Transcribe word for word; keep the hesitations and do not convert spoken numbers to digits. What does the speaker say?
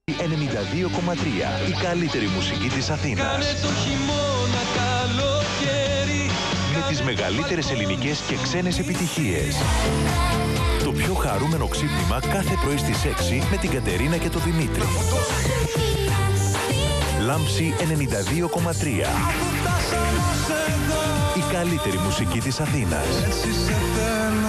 ενενήντα δύο κόμμα τρία. Η καλύτερη μουσική της Αθήνας. Κάνε το χειμώνα καλοκαίρι. Με τις μεγαλύτερες ελληνικές και ξένες επιτυχίες. Το πιο χαρούμενο ξύπνημα κάθε πρωί στις έξι με την Κατερίνα και τον Δημήτρη. Λάμψη ενενήντα δύο κόμμα τρία. Η καλύτερη μουσική της Αθήνας.